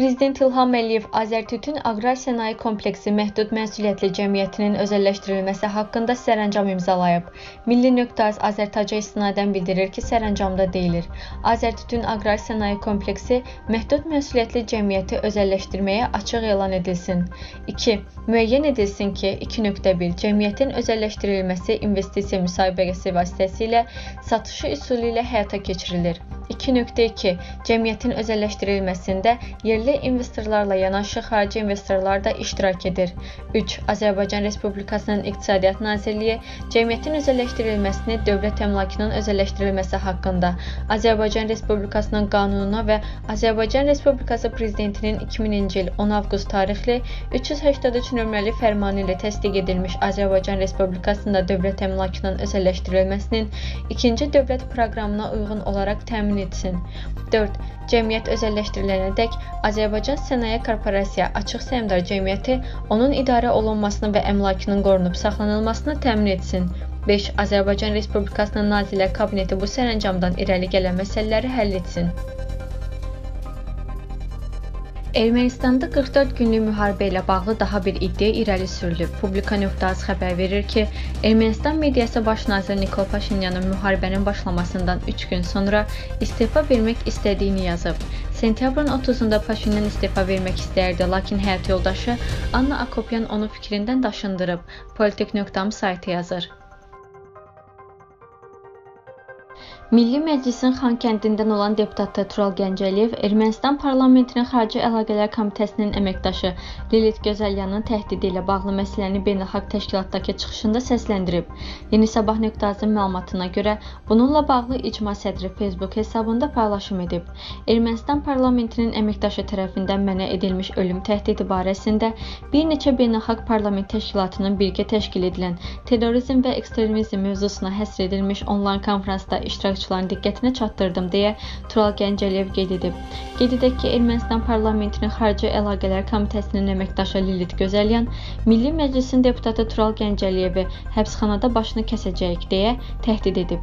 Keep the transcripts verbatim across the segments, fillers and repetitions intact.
Prezident İlham Əliyev Azərtütün Aqrar Sənaye Kompleksi Məhdud Məsuliyyətli Cəmiyyətinin özəlləşdirilməsi haqqında sərəncam imzalayıb. Milli.az Azərtaca istinadən bildirir ki, sərəncamda deyilir. Azərtütün Aqrar Sənaye Kompleksi Məhdud Məsuliyyətli Cəmiyyəti özəlləşdirməyə açıq elan edilsin. iki. Müəyyən edilsin ki, iki nöqtə bir. Cəmiyyətin özəlləşdirilməsi investisiya müsahibəsi vasitəsilə satışı üsulu ilə həyata keçirilir. iki nöqtə iki. Cəmiyyətin özəlləşdirilməsində yerli investorlarla yanaşı xarici investorlar da iştirak edir. üç. Azərbaycan Respublikasının İqtisadiyyat Nazirliyi cəmiyyətin özəlləşdirilməsini dövlət əmlakının özəlləşdirilməsi haqqında Azərbaycan Respublikasının qanununa və Azərbaycan Respublikası Prezidentinin iki mininci il on avqust tarixli üç yüz səksən üç nömrəli fərmanı ilə təsdiq edilmiş Azərbaycan Respublikasında dövlət əmlakının özəlləşdirilməsinin ikinci dövlət proqramına uyğun olaraq təmin etsin. dörd. Cəmiyyət özəlləşdirilənədək Azərbaycan Sənaye Korporasiya Açıq Səhmdar Cəmiyyəti onun idarə olunmasını və əmlakının qorunub saxlanılmasını təmin etsin. beş. Azərbaycan Respublikasının Nazirlər Kabineti bu sərəncamdan irəli gələn məsələləri həll etsin. Ermənistanda qırx dörd günlük müharibə ilə bağlı daha bir iddia irəli sürülüb. Publika.az xəbər verir ki, Ermənistan mediası baş nazir Nikol Paşinyanın müharibənin başlamasından üç gün sonra istefa vermək istədiyini yazıb. Sentyabrın otuzunda Paşinyan istefa vermək istəyirdi, lakin həyat yoldaşı Anna Akopyan onu fikrindən daşındırıb. Politik.am saytı yazır. Milli Məclisin Xankəndindən olan deputatı Tural Gəncəliyev Ermənistan Parlamentinin Xarici Əlaqələr Komitəsinin əməkdaşı Lilit Gözəlyanın təhdidi ilə bağlı məsələni beynəlxalq təşkilatdakı çıxışında səsləndirib. Yeni Sabah.azın məlumatına görə bununla bağlı icma sədri Facebook hesabında paylaşım edib. Ermənistan Parlamentinin əməkdaşı tərəfindən mənə edilmiş ölüm təhdidi barəsində bir neçə beynəlxalq parlament təşkilatının birgə təşkil edilən terrorizm və ekstremizm mövzusuna həsr edilmiş onlayn konfransda iştirakçı diqqətinə çatdırdım deyə Tural Gəncəliyev qeyd edib. Qeyd edək ki, Ermənistan Parlamentinin Xarici Əlaqələr Komitəsinin əməkdaşı Lilit Gözəlyan Milli Məclisin deputatı Tural Gəncəliyevi həbsxanada başını kəsəcəyik deyə təhdid edib.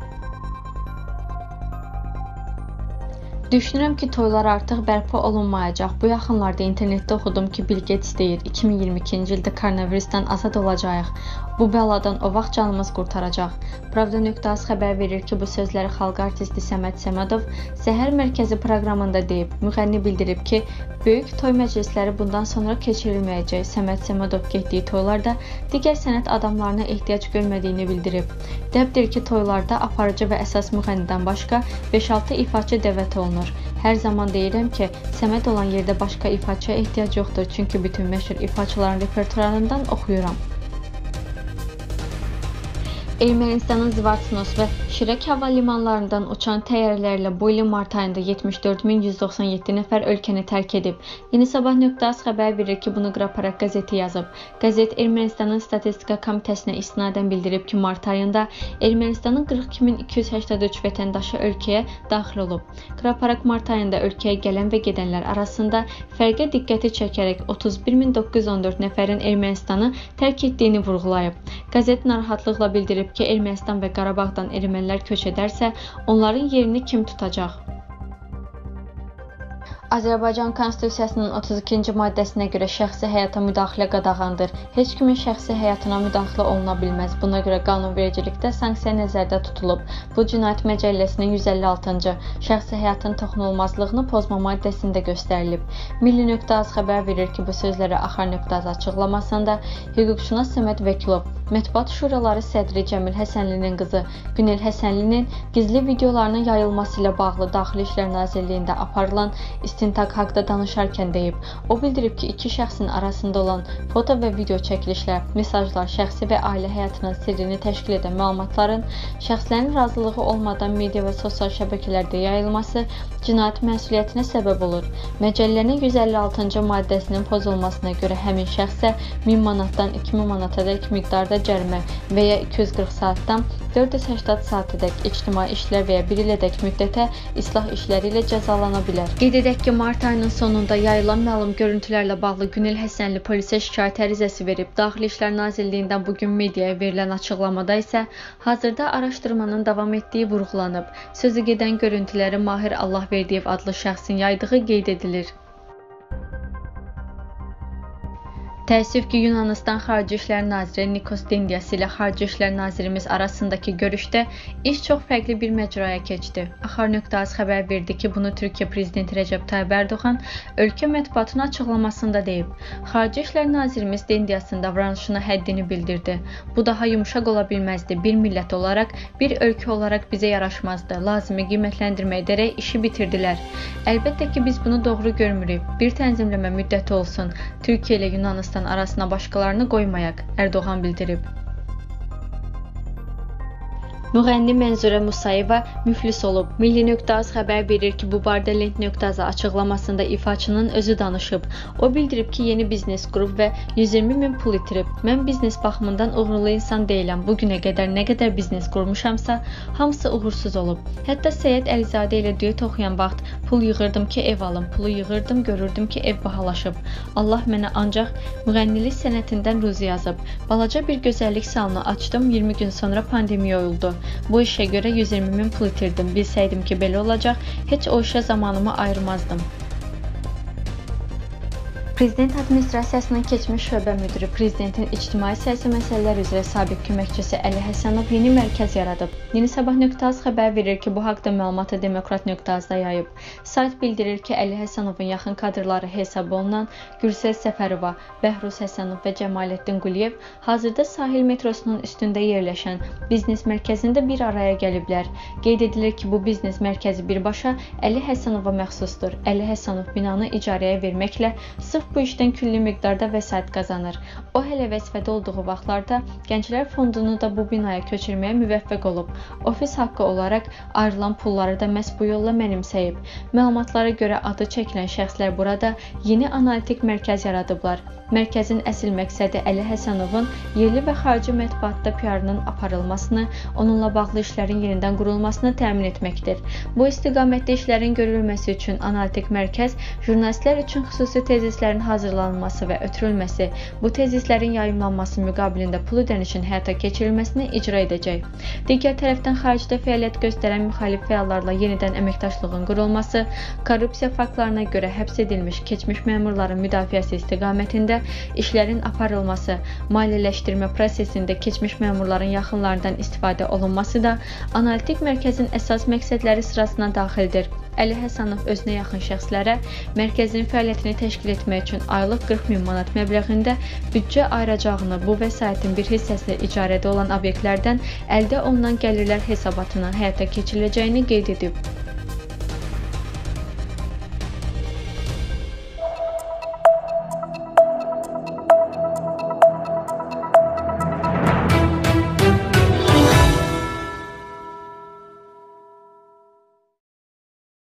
Düşünürəm ki, toylar artıq bərpa olunmayacaq. Bu yaxınlarda internetdə oxudum ki, Bill Gates deyir, iki min iyirmi ikinci ildə koronavirusdan azad olacağıq. Bu bəladan o vaxt canımız qurtaracaq. Pravda.az xəbər verir ki, bu sözləri xalq artisti Səməd Səmədov Səhər Mərkəzi proqramında deyib. Müğənni bildirib ki, böyük toy məclisləri bundan sonra keçirilməyəcək. Səməd Səmədov getdiyi toylarda digər sənət adamlarına ehtiyac görmədiyini bildirib. Dəbdir ki, toylarda aparıcı və əsas müğənnidən başqa beş altı ifaçı dəvət olunur. Hər zaman deyirəm ki, Səməd olan yerdə başqa ifaçıya ehtiyac yoxdur, çünki bütün məşhur ifaçıların repertuarından oxuyuram. Ermənistanın Zvartnos və Şirək hava limanlarından uçan təyyarələrlə bu ilin mart ayında yetmiş dörd min yüz doxsan yeddi nəfər ölkəni tərk edib. Yeni Sabah.az xəbər verir ki, bunu Qraparak qəzeti yazıb. Qəzet Ermənistanın Statistika Komitəsinə istinadən bildirib ki, mart ayında Ermənistanın qırx iki min iki yüz səksən üç vətəndaşı ölkəyə daxil olub. Qraparak mart ayında ölkəyə gələn və gedənlər arasında fərqə diqqəti çəkərək otuz bir min doqquz yüz on dörd nəfərin Ermənistanı tərk etdiyini vurğulayıb. Qəzet narahatlıqla bildirib ki, Ermənistan və Qarabağdan ermənilər köç edərsə, onların yerini kim tutacaq? Azərbaycan Konstitusiyasının otuz ikinci maddəsinə görə şəxsi həyata müdaxilə qadağandır. Heç kimin şəxsi həyatına müdaxilə oluna bilməz. Buna görə qanunvericilikdə sanksiya nəzərdə tutulub. Bu Cinayət Məcəlləsinin yüz əlli altıncı şəxsi həyatın toxunulmazlığını pozma maddəsində göstərilib. Milli.az xəbər verir ki, bu sözləri Axar.az açıqlamasında hüquqşünas Səməd Vəkilov, Mətbuat Şuraları sədri Cəmil Həsənlinin qızı Günel Həsənlinin gizli videolarının yayılması ilə bağlı Daxili İşlər Nazirliyində aparılan istintaq haqda danışarkən deyib. O bildirib ki, iki şəxsin arasında olan foto və video çəkilişlər, mesajlar, şəxsi və ailə həyatının sirrini təşkil edən məlumatların şəxslərin razılığı olmadan media və sosial şəbəkələrdə yayılması cinayət məsuliyyətinə səbəb olur. Məcəllənin yüz əlli altıncı maddəsinin pozulmasına görə həmin şəxsə min manatdan iki min manatadək miqdarda cərimə və ya iki yüz qırx saatdan dörd yüz səksən saatədək ictimai işlər və ya bir ilədək müddətə islah işləri ilə cəzalana bilər. Qeyd edək ki, mart ayının sonunda yayılan məlum görüntülərlə bağlı Günel Həsənli polisə şikayət ərizəsi verib. Daxili İşlər Nazirliyindən bugün mediaya verilən açıqlamada isə hazırda araşdırmanın davam etdiyi vurğulanıb. Sözü gedən görüntüləri Mahir Allahverdiyev adlı şəxsin yaydığı qeyd edilir. Təəssüf ki, Yunanıstan Xarici İşlər Naziri Nikos Dendias ilə Xarici İşlər Nazirimiz arasındakı görüşdə iş çox fərqli bir məcraya keçdi. Axar.az xəbər verdi ki, bunu Türkiyə Prezidenti Rəcəb Tayyib Ərdoğan ölkə mətbuatının açıqlamasında deyib. Xarici İşlər Nazirimiz Dendiasın davranışına həddini bildirdi. Bu daha yumuşaq ola bilməzdi. Bir millət olaraq, bir ölkə olaraq bizə yaraşmazdı. Lazımi qiymətləndirmə edərək işi bitirdilər. Əlbəttə ki, biz bunu doğru görmürük. Bir tənzimləmə müddəti olsun. Türkiyə ilə Yunanistan arasına başqalarını qoymayaq, Ərdoğan bildirib. Müğənni Mənzurə Musayeva müflis olub. Milli.az xəbər verir ki, bu barədə Lent.az açıqlamasında ifaçının özü danışıb. O bildirib ki, yeni biznes qurub və yüz iyirmi min pul itirib. Mən biznes baxımından uğurlu insan deyiləm. Bugünə qədər nə qədər biznes qurmuşamsa, hamısı uğursuz olub. Hətta Səyyid Əlizadə ilə düet oxuyan vaxt pul yığırdım ki, ev alım. Pulu yığırdım, görürdüm ki, ev bahalaşıb. Allah mənə ancaq müğənnilik sənətindən ruzi yazıb. Balaca bir gözəllik salonu açdım, iyirmi gün sonra pandemiya oldu. Bu işə görə yüz iyirmi min pul itirdim. Bilsəydim ki, belə olacaq, heç o işə zamanımı ayırmazdım. Prezident Administrasiyasının keçmiş şöbə müdiri, Prezidentin ictimai siyasi məsələlər üzrə sabiq köməkçisi Əli Həsənov yeni mərkəz yaradıb. Yeni Sabah.az xəbər verir ki, bu haqda məlumatı Demokrat.az-da yayıb. Sayt bildirir ki, Əli Həsənovun yaxın kadrları hesab olunan Gürsəl Səfərova, Bəhruz Həsənov və Cəmaləddin Quliyev hazırda sahil metrosunun üstündə yerləşən biznes mərkəzində bir araya gəliblər. Qeyd edilir ki, bu biznes mərkəzi birbaşa Əli Həsənova məxsusdur. Əli Həsənov binanı icarəyə verməklə sırf bu işdən külli miqdarda vəsait qazanır. O hələ vəzifədə olduğu vaxtlarda Gənclər Fondunu da bu binaya köçürməyə müvəffəq olub. Ofis haqqı olaraq ayrılan pulları da məhz bu yolla mənimsəyib. Məlumatlara görə adı çəkilən şəxslər burada yeni analitik mərkəz yaradıblar. Mərkəzin əsl məqsədi Əli Həsənovun yerli və xarici mətbuatda P R-nın aparılmasını, onunla bağlı işlərin yenidən qurulmasını təmin etməkdir. Bu istiqamətdə işlərin görülməsi üçün analitik mərkəz jurnalistlər üçün xüsusi tezislərin hazırlanması və ötürülməsi, bu tezislərin yayımlanması müqabilində pul ödənişin həyata keçirilməsini icra edəcək. Digər tərəfdən xaricdə fəaliyyət göstərən müxalif fəallarla yenidən əməkdaşlığın qurulması, korrupsiya faktlarına görə həbs edilmiş keçmiş məmurların müdafiəsi istiqamətində işlərin aparılması, maliyyələşdirmə prosesində keçmiş məmurların yaxınlarından istifadə olunması da analitik mərkəzin əsas məqsədləri sırasına daxildir. Əli Həsənov özünə yaxın şəxslərə mərkəzin fəaliyyətini təşkil etmək üçün aylıq qırx min manat məbləğində büdcə ayıracağını, bu vəsaitin bir hissəsi icarədə olan obyektlərdən əldə olunan gəlirlər hesabatına həyata keçiriləcəyini qeyd edib.